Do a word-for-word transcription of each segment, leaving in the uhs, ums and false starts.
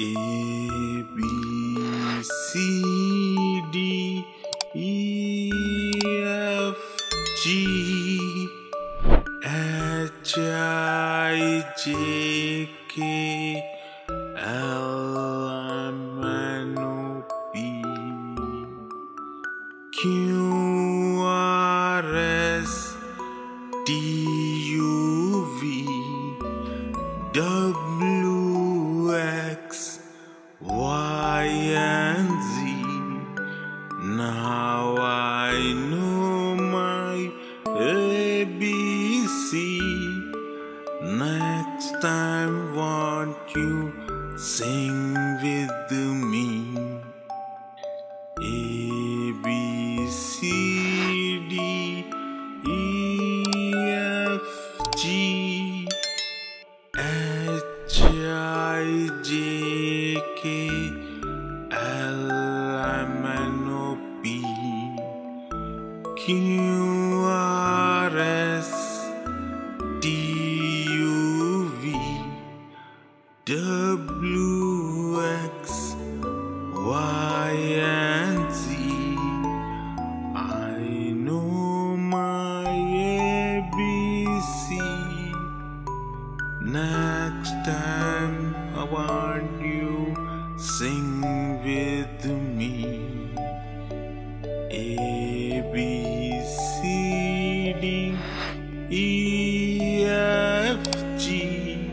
A B C D E F G H I J K L M N O P Q R S T U V W X Y and Z. Now I know my A B C. Next time won't you sing with me? A B C D E F G H I J K L M N O P Q R S T U V W X Y and Z. I know my A B C. Next time I want you sing with me. A B C D E F G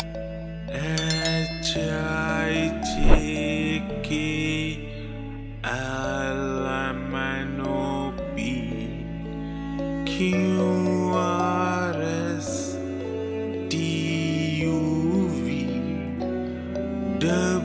H I J K L M N O P Q R S T U V W